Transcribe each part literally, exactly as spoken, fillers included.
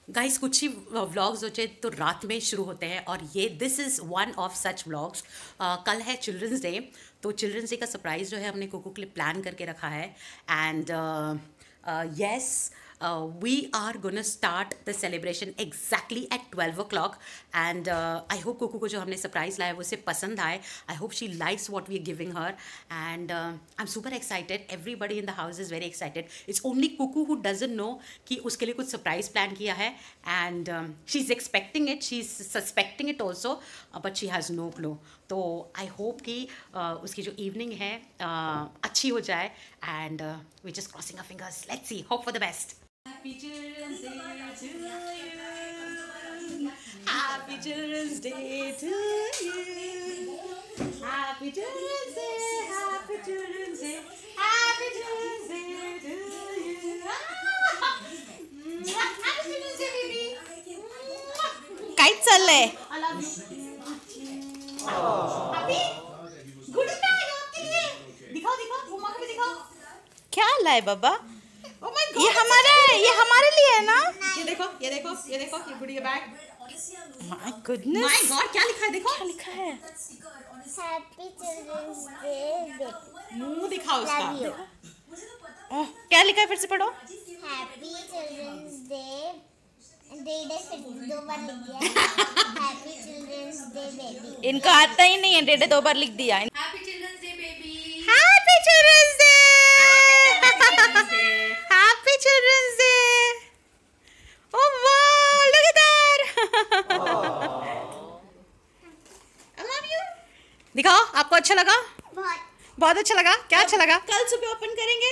Guys कुछ ही vlogs होते तो रात में शुरू होते हैं और ये this is one of such vlogs. कल है चिल्ड्रंस डे, तो चिल्ड्रंस डे का सरप्राइज़ जो है हमने कुकू के लिए प्लान करके रखा है। And yes, we are gonna start the celebration exactly at twelve o'clock and uh, I hope Kuku को जो हमने सरप्राइज लाया वो उसे पसंद आए. I hope she likes what we are giving her and uh, I'm super excited. Everybody in the house is very excited. It's only Kuku who doesn't know कि उसके लिए कुछ सरप्राइज प्लान किया है and um, she's expecting it, she's suspecting it also, uh, but she has no clue. तो I hope कि uh, उसकी जो इवनिंग है uh, अच्छी हो जाए and we just crossing our fingers. Let's see, hope for the best. Happy Children's Day to you. Happy Children's Day to you. Happy Children's Day, Happy Children's Day, Happy Children's Day to you. Happy Children's Day, baby. काय चाललंय? I love you. Happy? Good night आपके लिए. दिखाओ दिखाओ, घुमा के दिखाओ. क्या लाए बाबा? Oh my God, ये हमारा है, ये हमारे लिए है ना? ये देखो, ये देखो, ये देखो, ये गुड़िया bag. My goodness. My God, क्या लिखा है देखो. क्या लिखा है? Happy Children's Day, baby. मुंह दिखाओ उसका. Love you. ओह, क्या लिखा है फिर से पढ़ो? Happy Children's Day. Day day फिर दो बार लिख दिया. Happy Children's Day, baby. इनको आता ही नहीं है, डेढ़ दो बार लिख दिया. Happy Children's Day, baby. Happy Children's Day. Children's Day. Happy Children's Day. Oh wow, look at that. I love you. दिखाओ, आपको अच्छा लगा? बहुत. बहुत अच्छा लगा. क्या अच्छा लगा? कल सुबह ओपन करेंगे.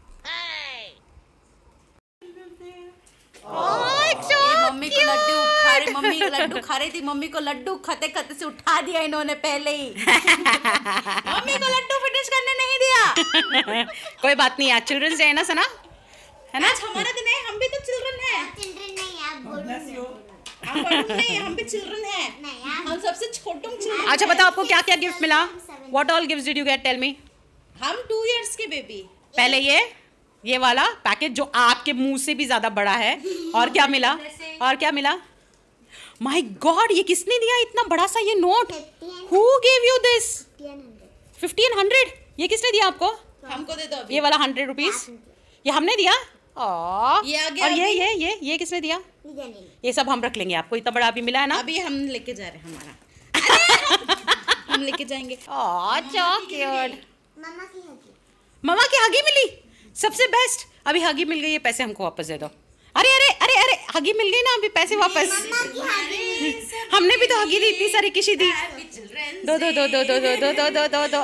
मम्मी को लड्डू खा रही मम्मी को लड्डू खा रही थी मम्मी को लड्डू खाते खाते से उठा दिया इन्होंने पहले ही. मम्मी को लड्डू फिनिश करने नहीं दिया. कोई बात नहीं यार, चिल्ड्रंस डे है ना सना, है ना? आज हमारा दिन है, हम भी तो चिल्ड्रन हैं. Children नहीं आप बोलो. हम बड़ों नहीं, हम भी चिल्ड्रन हैं. नहीं आप. हम सबसे छोटों चिल्ड्रन. अच्छा बताओ, आपको क्या क्या गिफ्ट मिला? What all gifts did you get? Tell me. हम टू इयर्स के बेबी. पहले ये ये वाला पैकेज जो आपके मुंह से भी ज्यादा बड़ा है. और क्या मिला? और क्या मिला? माय गॉड, ये किसने दिया इतना बड़ा सा ये note? Who gave you this? Fifteen hundred. ये किसने दिया आपको? हमको दे दो अभी. ये वाला हंड्रेड रुपीज ये हमने दिया. Aww. ये आ गया और ये अभी. ये ये ये किसने दिया? ये सब हम रख लेंगे, आपको इतना बड़ा अभी मिला है ना. अभी हम लेके जा रहे हैं हमारा. हम लेके जाएंगे. Aw, so cute. मम्मा की हगी. मम्मा की हगी मिली, सबसे बेस्ट. अभी हगी मिल गई है, पैसे हमको वापस दे दो. अरे अरे अरे अरे हगी मिल गई ना, अभी पैसे वापस. मम्मा की हगी. हमने भी तो हगी दी, इतनी सारी किसी दी. दो दो दो दो दो दो दो दो दो दो दो.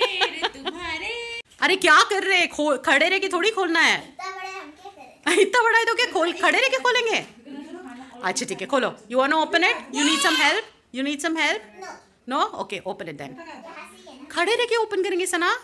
अरे क्या कर रहे, खड़े रह के थोड़ी खोलना है. इतना बड़े हम क्या करें? इतना बड़ा है तो क्या खोल खड़े रह के खोलेंगे? अच्छा ठीक है, खोलो. You want to open it? You need some help? You need some help? No. No? Okay, open it then. यहाँ से है ना. खड़े रह के ओपन करेंगे सना.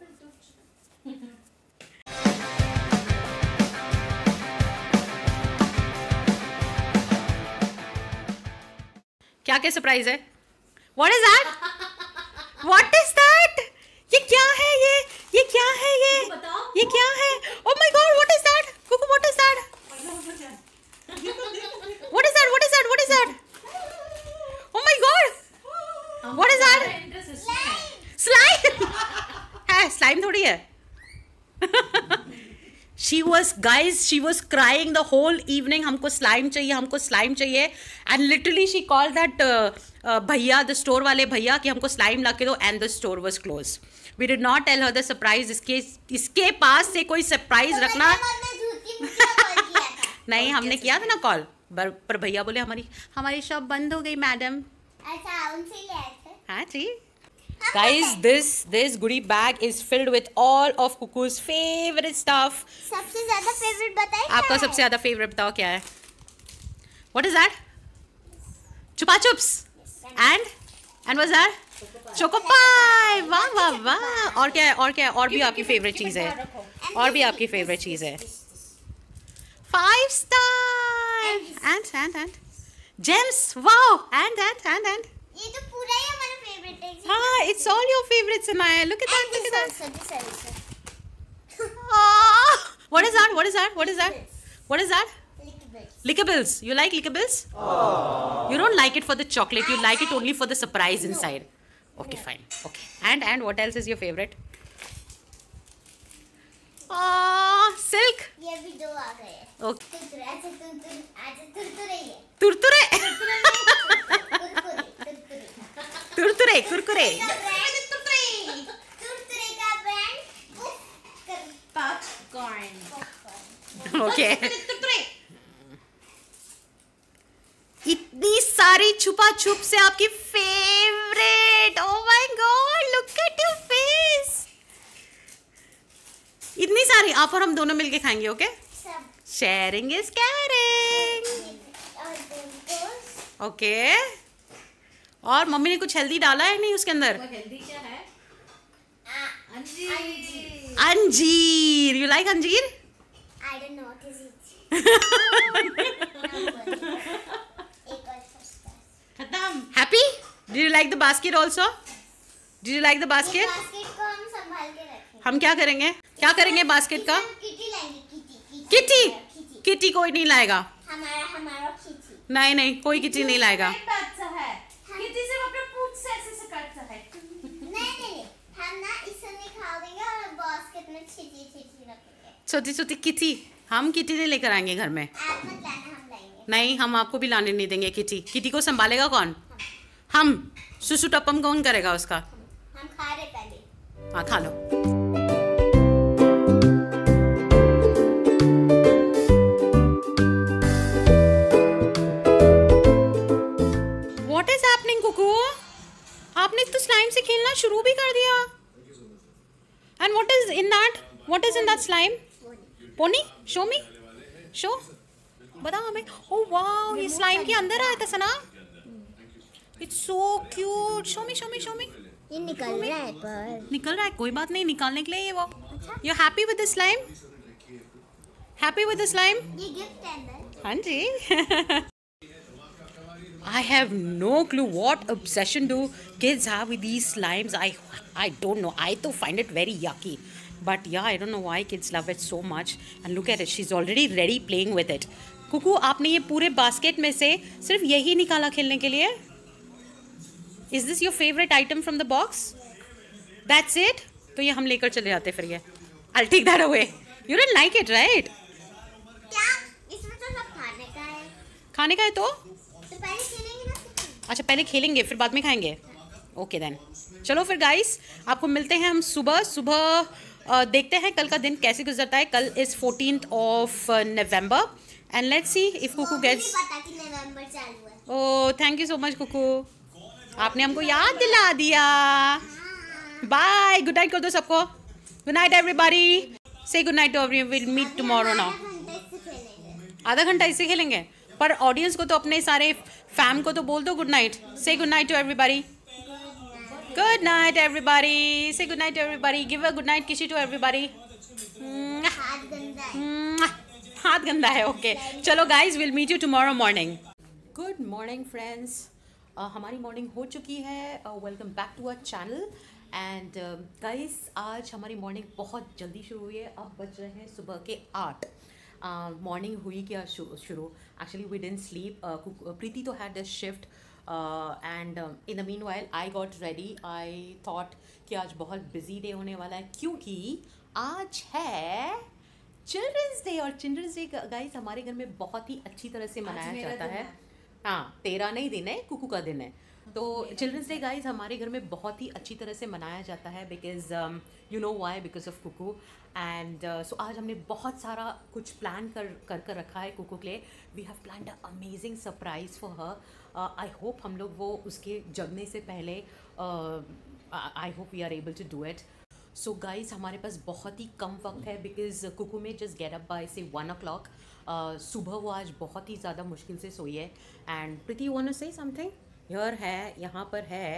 क्या क्या सरप्राइज है? What is that? What is that? ये क्या है? ये ये क्या है? ये ये क्या है? Oh my God, what is that? Kuku, what is that? What is that? What is that? What is that? Oh my God, what is that? Slime. है, स्लाइम थोड़ी है. She was, guys, she was crying the whole evening. हमको slime चाहिए, हमको slime चाहिए. And literally she called that uh, uh, भैया, the store वाले भैया कि हमको slime ला के दो. And the store was closed. We did not tell her the surprise. इसके इसके पास से कोई surprise रखना. मैंने झूठ की मुझे कॉल किया था. नहीं, हमने किया था ना कॉल, पर, पर भैया बोले हमारी हमारी शॉप बंद हो गई मैडम. अच्छा उनसे ले आए थे. हाँ जी. Guys, this this goodie bag is filled with all of Kuku's favorite stuff. सबसे ज्यादा फेवरेट बताइए. आपका सबसे ज्यादा फेवरेट बताओ क्या है? What is that? Chupa chups. And and what's that? Choco pie. वाह वाह वाह. और क्या है? और क्या है? और भी आपकी फेवरेट चीज है. और भी आपकी फेवरेट चीज है. Five star. And and and gems. Wow. And and and and. ये तो पूरा ही हमारा फेवरेट है. हाँ, it's all your favorites, Anaya. Look at that. Look at that. Also, this also. Ah, what is that? What is that? What is that? What is that? Liquid Lickables. You like lickables? You don't like it for the chocolate. You like it only for the surprise inside. Okay, fine. Okay. And and what else is your favorite? Ah, silk. ये भी दो आ गए। Okay. तुरतुरे, अच्छा तुरतुरे, अच्छा तुरतुरे ये। Turture. तुरतुरे, Turture. तुरतुरे। Kurkure. तुरतुरे। तुरतुरे का brand उफ कर Popcorn. Okay. तुरतुरे. इतनी सारी छुपा छुप से आपकी favourite. Oh my God, look at your face. इतनी सारी आप और हम दोनों मिलके खाएंगे, ओके? सब शेयरिंग इज कैरिंग। और तुमको ओके। और मम्मी ने कुछ हेल्दी डाला है नहीं उसके अंदर? वो हेल्दी क्या है? आ- अंजीर. अंजीर। You like anjeer? I don't know what is it. एक और सस्ता। खत्म. Happy? Do you like the basket also? Do you like the ये बास्केट? बास्केट को हम संभाल के रखेंगे। हम क्या करेंगे? क्या करेंगे बास्केट का? इसमें किटी लाएंगे, किटी किटी। किटी किटी कोई नहीं लाएगा। हमारा हमारा किटी। नहीं नहीं, कोई किटी नहीं लाएगा। अच्छा है. किसी से अपने पूछ से ऐसे से काटता है. नहीं नहीं नहीं, हम ना इसे निकाल देंगे और बास्केट में छिटी छिटी रखेंगे। छोटी छोटी किटी। हम किटी नहीं लेकर आएंगे घर में। आप मत लाना, हम लाएंगे। नहीं, हम आपको भी लाने नहीं देंगे किटी। किटी को संभालेगा कौन? हम। सुसु टप्पम कौन करेगा उसका? हम खा रहे पहले। हाँ, खा लो। What is happening, Kuku? आपने तो स्लाइम से खेलना शुरू भी कर दिया। And what is in that? What is in that slime? Pony? Show me. Show. बताओ हमें। Oh wow, ये स्लाइम के अंदर आया था सना। It's so cute. Show me, show me, show me. ये निकल रहा है पर। निकल रहा है, कोई बात नहीं, निकालने के लिए ये वो। You're happy with the slime? Happy with the slime? ये गिफ्ट है अंदर। हाँ जी। I have no clue what obsession do kids have with these slimes. I I don't know. I too find it very yucky. But yeah, I don't know why kids love it so much. And look at it. She's already ready playing with it. Kuku, आपने ये पूरे basket में से सिर्फ यही निकाला खेलने के लिए? Is this your favorite item from the box? That's it? तो ये हम लेकर चले जाते फिर ये. I'll take that away. You didn't like it, right? क्या? इसमें तो सब खाने का है। खाने का है तो? तो पहले खेलेंगे ना। अच्छा, पहले खेलेंगे फिर बाद में खाएंगे। ओके देन, चलो फिर गाइस, आपको मिलते हैं हम सुबह सुबह। अ, देखते हैं कल का दिन कैसे गुजरता है। कल is fourteenth of November and let's see if Kuku gets. पता कि नवंबर चालू है। Oh, thank you so much Kuku, आपने हमको याद दिला दिया। बाय, गुड नाइट कर दो सबको। Good night everybody. Say good night to everyone. Will meet tomorrow now. आधा घंटा इससे खेलेंगे। आधा घंटा इससे खेलेंगे, पर ऑडियंस को तो, अपने सारे फैम को तो बोल दो good night. Say good night to everybody. Good night, everybody. Say good night to everybody. Give a good night kiss to everybody. हाथ गंदा है। हाथ गंदा है। ओके, चलो guys, will meet you tomorrow morning. Good morning friends, हमारी morning हो चुकी है। Welcome back to our channel. And guys, आज हमारी मॉर्निंग बहुत जल्दी शुरू हुई है। अब बज रहे हैं सुबह के आठ। मॉर्निंग हुई क्या शुरू? Actually we didn't sleep. Preeti तो had this shift and in the meanwhile I got ready. I thought कि आज बहुत बिजी डे होने वाला है, क्योंकि आज है चिल्ड्रंस डे। और चिल्ड्रंस डे गाइस हमारे घर में बहुत ही अच्छी तरह से मनाया जाता है। हाँ, तेरा नहीं दिन है, कुकू का दिन है। तो चिल्ड्रंस डे गाइस हमारे घर में बहुत ही अच्छी तरह से मनाया जाता है, because you know why, because of Kuku. And so आज हमने बहुत सारा कुछ प्लान कर कर कर रखा है कुकू के लिए। We have planned a amazing surprise for her. I hope हम लोग वो उसके जगने से पहले, I hope we are able to do it. So guys, हमारे पास बहुत ही कम वक्त है, बिकॉज कुकू में just get up by say one o'clock. सुबह वो आज बहुत ही ज़्यादा मुश्किल से सोई है। And Preeti, you want to say something? Here है, यहाँ पर है।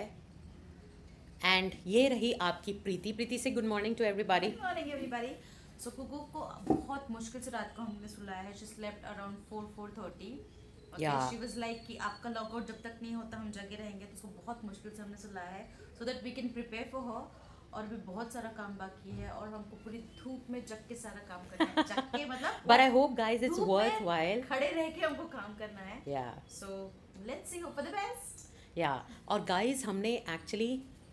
एंड ये रही आपकी Preeti. Preeti say good morning to everybody. Good morning everybody. So Kuku को बहुत मुश्किल से रात को हमने सुलाया है। She slept around four four thirty. She was like कि आपका लॉकआउट जब तक नहीं होता हम जगे रहेंगे, तो उसको बहुत मुश्किल से हमने सुलाया है, so that we can prepare for her. और भी बहुत सारा काम बाकी है और हमको पूरी धूप में जग के सारा काम करना है। जग के मतलब But I hope guys it's धूप में worthwhile. खड़े रह के हमको काम करना है। Yeah. So let's see, hope for the best. Yeah. और guys हमने actually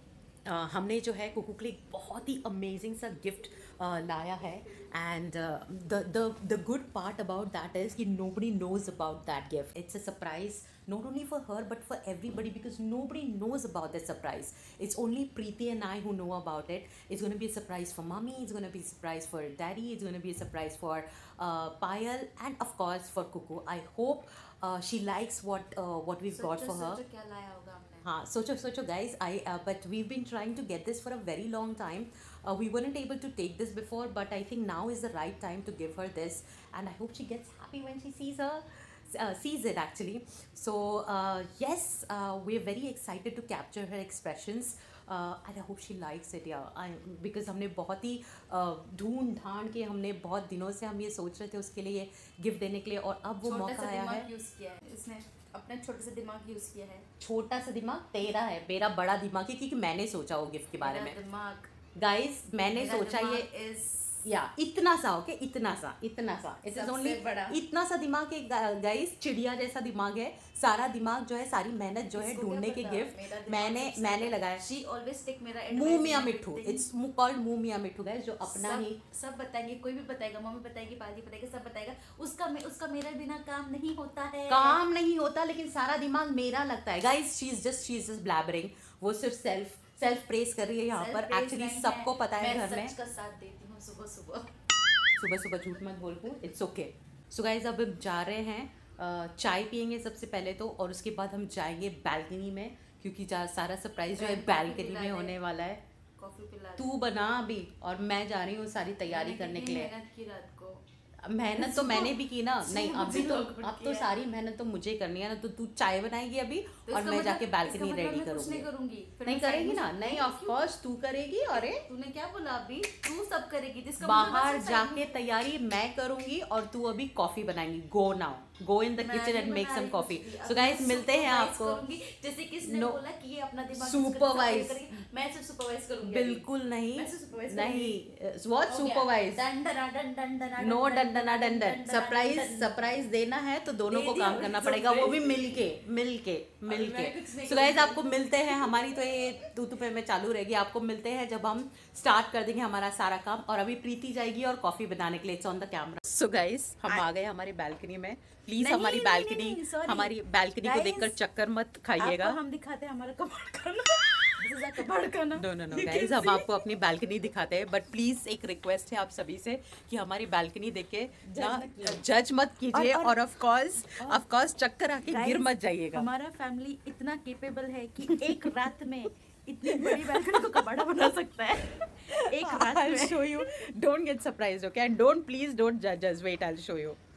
uh, हमने जो है कुकू के लिए एक बहुत ही अमेजिंग सा गिफ्ट लाया है and the the the good part about that is कि nobody knows about that gift. It's a surprise not only for her but for everybody because nobody knows about that surprise. It's only Preeti and I who know about it. It's going to be a surprise for mommy, it's going to be a surprise for daddy, it's going to be a surprise for uh, Payal and of course for Kuku. I hope uh, she likes what uh, what we've got सोचो for her. सोचो क्या लाया होगा हमने। हाँ सोचो सोचो guys I uh, but we've been trying to get this for a very long time. Uh, we weren't able to take this before but I think now is the right time to give her this and I hope she gets happy when she sees her uh, sees it actually. So uh, yes uh, we're very excited to capture her expressions uh, and I hope she likes it yeah I, because हमने बहुत ही uh, ढूंढ ढांड के हमने बहुत दिनों से हम ये सोच रहे थे उसके लिए ये गिफ्ट देने के लिए और अब वो छोटा मौका सा आया है। दिमाग यूज किया है इसने, अपने छोटे से दिमाग यूज किया है। छोटा सा दिमाग तेरा है, मेरा बड़ा दिमाग है क्योंकि मैंने सोचा वो गिफ्ट के बारे में। मेरा दिमाग गाइस मैंने मेरा सोचा ये दिमाग is या इतना सा ओके इतना सा इतना सा इट इज सबसे ओनली बड़ा। इतना सा दिमाग है गाइस, चिड़िया जैसा दिमाग है। सारा दिमाग जो है सारी मेहनत जो है इसको क्या ढूंढने के पता? मेरा गिफ्ट दिमाग मैंने सबसे मैंने बड़ा। लगाया। She always take मेरा मुंह advice मियाँ in Mitthu, everything। It's called मुंह मियाँ मिट्ठू गाइस, जो अपना सब, ही सब बताएंगे, कोई भी बताएगा, मम्मी बताएगी, पाजी बताएगी, सब बताएगा। उसका मे, उसका मेरा बिना काम नहीं होता है। काम नहीं होता लेकिन सारा दिमाग मेरा लगता है। Guys she is just she is just blabbering, वो सिर्फ सेल्फ सेल्फ प्रेस कर रही है यहाँ पर। Self-praise एक्चुअली नहीं सबको है, पता है मैं घर में सच का साथ देती हूँ सुबह सुबह। सुबह सुबह झूठ मत बोल पू, इट्स ओके। सो गाइज अब हम जा रहे हैं, uh, चाय पियेंगे सबसे पहले तो, और उसके बाद हम जाएंगे बालकनी में क्योंकि जा सारा सरप्राइज जो है बालकनी में होने वाला है। कॉफी पिला दे। तू बना अभी और मैं जा रही हूँ सारी तैयारी मैंने करने के कितनी लिए। मेहनत की रात को। मेहनत तो मैंने भी की ना। नहीं सुबह अभी तो लोग अब की तो है। सारी मेहनत तो मुझे करनी है ना। तो तू चाय बनाएगी अभी तो और इसका मैं मतलब- जाके इसका बालकनी मतलब रेडी मैं कुछ करूंगी। नहीं करूंगी। फिर नहीं मैं करेगी side ना? में- नहीं ऑफ कोर्स तू करेगी। अरे तूने क्या बोला अभी? तू सब करेगी जिसका मतलब बाहर मैं side जाके में- तैयारी मैं करूंगी और तू अभी कॉफी बनाएंगी। Go now, go in the मैं किचन एंड नहीं मेक बना सम रही कॉफी। कुछ भी। सो अब गाइस मैं मिलते हैं supervise आपको। करूंगी। जैसे किसने No. बोला कि ये अपना दिमाग Supervise. use करके सब करेगी, मैं सिर्फ सुपरवाइज करूंगी। बिल्कुल नहीं, मैं सिर्फ supervise नहीं करूंगी। व्हाट हो गया। सुपरवाइज, डन डना डन डन डना नो डन डंडना डंडन। डन सरप्राइज डन डन। सरप्राइज देना है तो दोनों दे को दिया काम मैंने करना पड़ेगा, वो भी surprise। मिलके मिलके मिलके। मैं कुछ नहीं सो गाइस करूंगी। आपको मिलते हैं, हमारी तो ये तू तू पे में चालू रहेगी। आपको मिलते हैं जब हम स्टार्ट कर देंगे हमारा सारा काम। और अभी प्रीति जाएगी और कॉफी बनाने के लिए, it's on the camera. So guys हम आ गए हमारी बालकनी में। प्लीज नहीं, हमारी नहीं, बालकनी नहीं, sorry. हमारी बालकनी को Guys, देखकर चक्कर मत खाइएगा। आपको हम दिखाते हैं हमारा कबाड़ खाना। This is our कबाड़ खाना। No no no You guys can हम see. आपको अपनी बालकनी दिखाते हैं, बट प्लीज एक रिक्वेस्ट है आप सभी से कि हमारी बालकनी देख के ना जज मत कीजिए और- और ऑफ कोर्स ऑफ कोर्स चक्कर आके गिर Guys, मत जाइएगा। हमारा फैमिली इतना केपेबल है कि एक रात में इतनी बड़ी बालकनी को कबाड़ा बना सकता है। एक रात I'll में। show you. Don't get surprised, okay? And don't please don't judge us. Wait, I'll show you.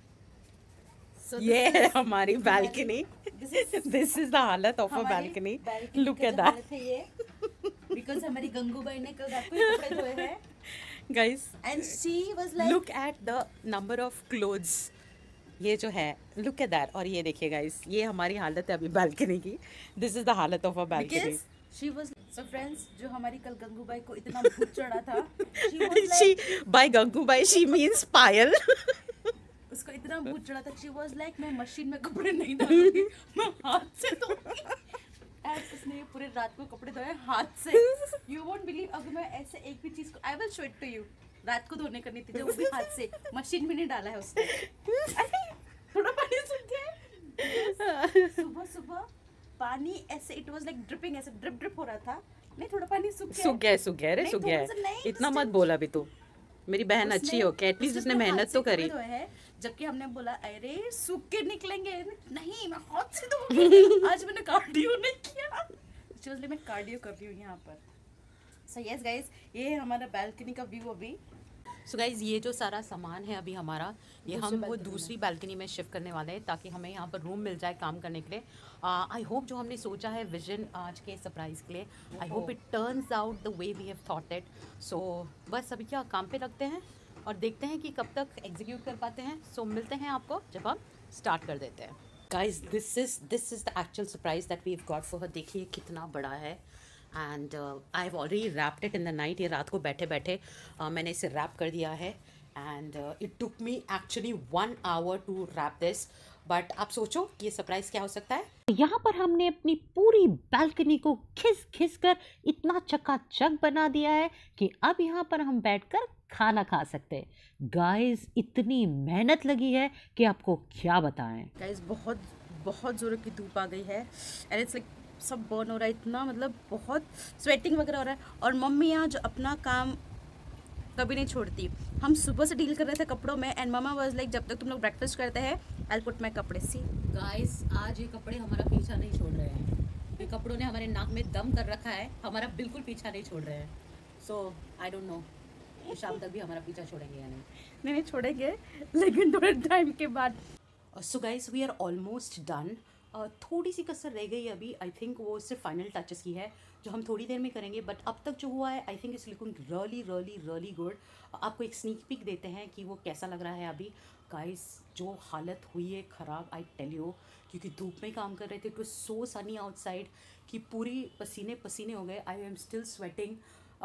So this ये है is- हमारी balcony. This is- This is the हालत of a हमारी balcony. balcony Look का at जो that. हालत है ये। Because हमारी गंगूबाई ने कल रात को ही कपड़े धोए हैं। Guys, And she was like, look at the number of clothes. ये जो है look at that. और ये देखिए guys, ये हमारी हालत है अभी बालकनी की। This is the हालत of a balcony. because she was so friends, जो हमारी कल गंगूबाई को इतना भूत चढ़ा था, she was like, She by Gangubai she means Payal. उसको इतना भूत चढ़ा था, she was like, मैं मशीन में कपड़े नहीं डालूंगी, मैं हाथ से धोऊंगी। And उसने ये पूरे रात को कपड़े धोए हाथ से। You won't believe, अगर मैं ऐसे एक भी चीज को, I will show it to you, रात को धोने करनी थी जो वो भी हाथ से, मशीन में नहीं डाला है उसने। अरे, थोड़ा पानी सूख गया। सुबह सुबह पानी ऐसे, it was like dripping, ऐसे ड्रिप ड्रिप हो रहा था। नहीं, थोड़ा पानी सूख गया। सूख गया सूख गया रे नहीं, सूख गया थोड़ा सा नहीं, इतना just मत बोल अभी तू। मेरी बहन उसने- अच्छी हो के एटलीस्ट उसने पूरे मेहनत हाथ तो से करी। कपड़े धोए हैं, जबकि हमने बोला अरे सूख के निकलेंगे, नहीं मैं हाथ से धोऊंगी। आज मैंने कार्डियो नहीं किया। Seriously, मैं कार्डियो कर रही हूँ यहाँ पर। सो यस गाइस, ये है हमारा बालकनी का व्यू अभी। सो गाइज ये जो सारा सामान है अभी हमारा, ये दूसरी हम वो balcony दूसरी बालकनी में शिफ्ट करने वाले हैं ताकि हमें यहाँ पर रूम मिल जाए काम करने के लिए। आई होप जो हमने सोचा है विजन आज के सरप्राइज के लिए, I hope it turns out the way we have thought it. So बस अभी क्या काम पे लगते हैं और देखते हैं कि कब तक एग्जीक्यूट कर पाते हैं। सो so, मिलते हैं आपको जब हम स्टार्ट कर देते हैं। Guys this is this is the actual surprise that we have got for her. देखिए कितना बड़ा है and I have already wrapped it in the night. ये रात को बैठे बैठे uh, मैंने इसे रैप कर दिया है and it took me actually one hour to wrap this. But आप सोचो कि ये सरप्राइज़ क्या हो सकता है। यहाँ पर हमने अपनी पूरी बालकनी को खिस खिस कर इतना चकाचक बना दिया है कि अब यहाँ पर हम बैठकर खाना खा सकते हैं। गाइस इतनी मेहनत लगी है कि आपको क्या बताएं। गाइस बहुत बहुत ज़ोरों की धूप आ गई है एंड इट्स लाइक सब बर्न हो रहा है इतना, मतलब बहुत स्वेटिंग वगैरह हो रहा है। और मम्मी यहाँ जो अपना काम कभी नहीं छोड़ती। हम सुबह से डील कर रहे थे कपड़ों में एंड मम्मा वाज लाइक जब तक तुम लोग ब्रेकफास्ट करते हैं आई विल पुट माय कपड़े। सी गाइस आज ये कपड़े हमारा पीछा नहीं छोड़ रहे हैं। ये कपड़ों ने हमारे नाक में दम कर रखा है, हमारा बिल्कुल पीछा नहीं छोड़ रहे हैं। सो आई डोंट नो शाम तक भी हमारा पीछा छोड़ेंगे या नहीं। नहीं नहीं छोड़ेंगे लेकिन थोड़े टाइम के बाद। So guys we are almost done. थोड़ी सी कसर रह गई अभी, आई थिंक वो सिर्फ फाइनल टचेस की है जो हम थोड़ी देर में करेंगे। बट अब तक जो हुआ है I think it's looking really really really good. आपको एक स्नीक पिक देते हैं कि वो कैसा लग रहा है अभी। गाइस जो हालत हुई है ख़राब, आई टेल यू, क्योंकि धूप में काम कर रहे थे। It was so sunny outside कि पूरी पसीने पसीने हो गए। I am still sweating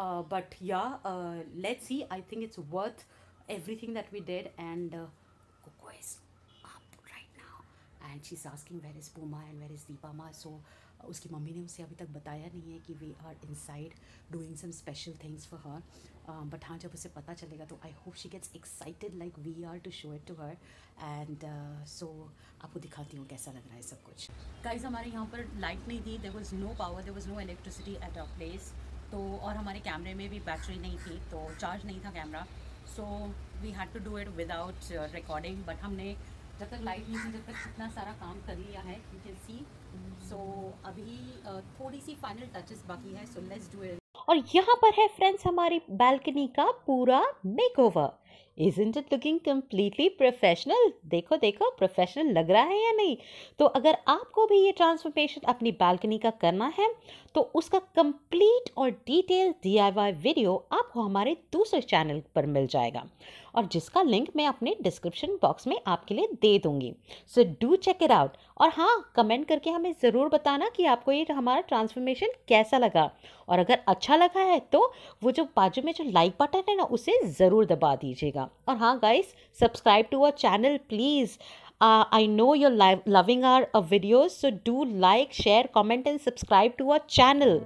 but yeah let's see, I think it's worth everything that we did. And uh, Coco is up right now and she's asking where is Puma and where is Deepa Ma. So uh, उसकी mummy ने उसे अभी तक बताया नहीं है कि we are inside doing some special things for her. uh, but हाँ जब उसे पता चलेगा तो I hope she gets excited like we are to show it to her. and uh, so आपको दिखाती हूँ कैसा लग रहा है सब कुछ। गाइस हमारे यहाँ पर लाइट नहीं थी, there was no power, there was no electricity at our place. तो और हमारे कैमरे में भी बैटरी नहीं थी, तो चार्ज नहीं था camera. So we had to do it without recording. But हमने जब तक लाइट नहीं थी जब तक कितना सारा काम कर लिया है, यू कैन सी। सो अभी uh, थोड़ी सी फाइनल टचेस बाकी है, सो लेट्स डू इट। और यहाँ पर है फ्रेंड्स हमारी बालकनी का पूरा makeover. Isn't it looking completely professional? देखो देखो प्रोफेशनल लग रहा है या नहीं। तो अगर आपको भी ये ट्रांसफॉर्मेशन अपनी बालकनी का करना है तो उसका कंप्लीट और detail D I Y video आपको हमारे दूसरे चैनल पर मिल जाएगा और जिसका लिंक मैं अपने डिस्क्रिप्शन बॉक्स में आपके लिए दे दूंगी। So do check it out. और हाँ, कमेंट करके हमें ज़रूर बताना कि आपको ये हमारा ट्रांसफॉर्मेशन कैसा लगा। और अगर अच्छा लगा है तो वो जो बाजू में जो लाइक बटन है ना उसे ज़रूर दबा दीजिएगा। और हाँ guys, subscribe to our channel please. I know you're loving our uh, videos, so do like, share, comment and subscribe to our channel.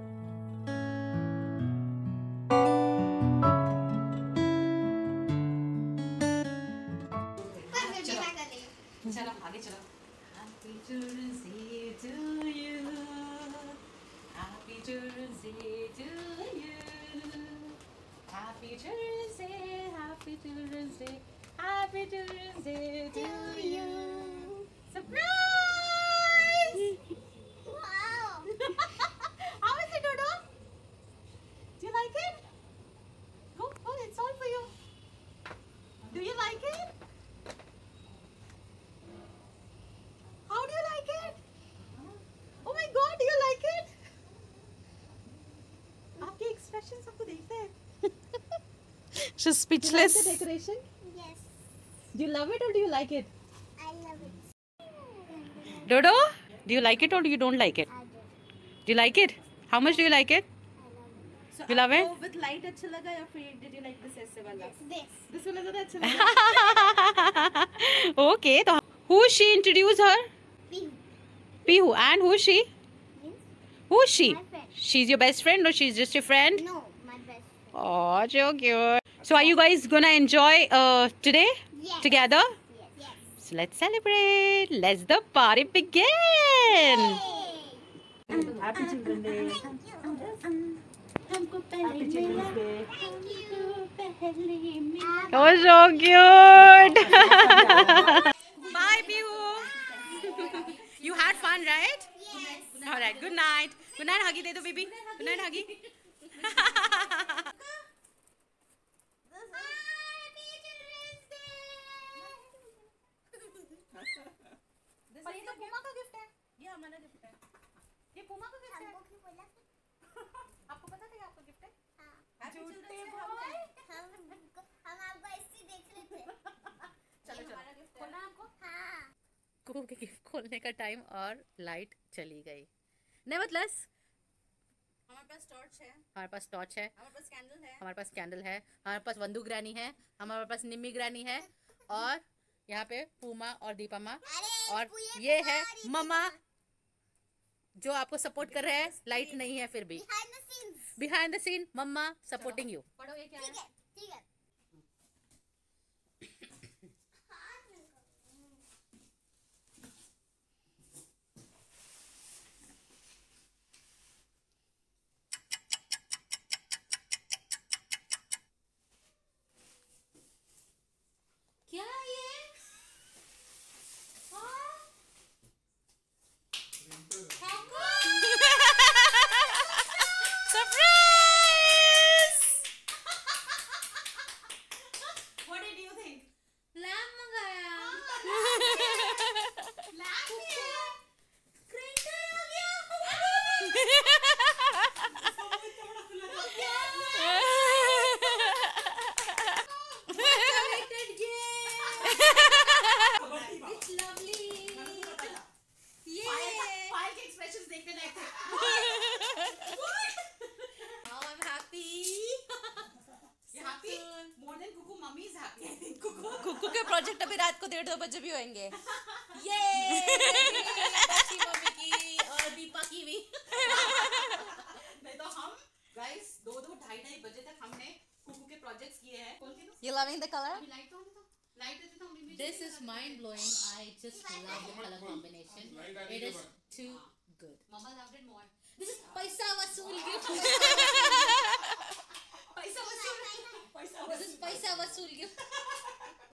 चलो आगे चलो। Happy Children's Day to you. Happy Children's Day to you. Happy Children's Day, Happy Children's Day, Happy Children's Day to you. Surprise! Wow. How is it, Dodo? Do you like it? Go, go, it's all for you. Do you like it? How do you like it? Oh my God, do you like it? आपके expressions सबको देखते हैं। She's speechless. Do you like the decoration? Yes, Do you love it or do you like it? I love it. Dodo, do you like it or you don't like it? I do. Do you like it? How much do you like it? I love it. So You love it? आपको with light अच्छा लगा या फिर did you like this ऐसे वाला? This. This वाला ज़्यादा अच्छा लगा। Okay, so who she introduced her? Pihu. Pihu. And who is she? Means Who is she? my friend. She's your best friend or she's just your friend? No, my best friend. Oh, so cute. So are you guys gonna enjoy uh, today Yes. together? Yes. Yes. So let's celebrate. Let's the party begin. Happy Children's Day. हमको Happy Children's Day. Thank you. पहले मिला। Oh, so cute. Bye, Pihu. You had fun, right? Yes. All right. Good night. Good night, Huggy. दे दो baby. Good night, Huggy. Happy Children's Day. और ये तो पुमा का gift है। ये हमारा gift है। ये पुमा का गिफ्ट है। हमको क्यों बोला? आपको पता था कि आपका गिफ्ट है? हाँ। Happy Children's Day हम boy. हमको हम आपको ऐसे देख रहे थे। चलो चलो। खोलना आपको? हाँ। कुकू के गिफ्ट खोलने का टाइम और लाइट चली गई। नेवरदलेस हमारे पास टॉर्च है, हमारे पास टॉर्च है, हमारे पास कैंडल है, हमारे पास कैंडल है, हमारे पास वंदू ग्रैनी है, हमारे पास निम्मी ग्रैनी है, और यहाँ पे पूमा और दीपा माँ, और ये है ममा जो आपको सपोर्ट कर रहे हैं। लाइट नहीं है फिर भी, Behind the scenes. Behind the scene mama supporting you. पढ़ो ये क्या ठीक है? है, ठीक है। क्या ये? Surprise! What did you think? Lamp मंगाया। Lamp है। प्रिंटर आ गया। It's lovely. ये फाइल के expressions देखने लायक थे। Now I'm happy. You happy? More than Cuckoo, mummy is happy. I think Cuckoo. Kuku के प्रोजेक्ट अभी रात को डेढ़ दो बजे भी होंगे। ये अच्छी मम्मी की और दीपा की भी। नहीं तो हम guys दो दो ढाई ढाई बजे तक हमने कुकू के प्रोजेक्ट्स किए हैं। खोल के दो। You loving the color? अभी लाइट तो होने दो। लाइट देते तो हम immediately This is mind blowing. I just love the color combination. It is too good. Mama loved it more. This is पैसा वसूल गिफ्ट। पैसा वसूल पैसा This is पैसा वसूल गिफ्ट।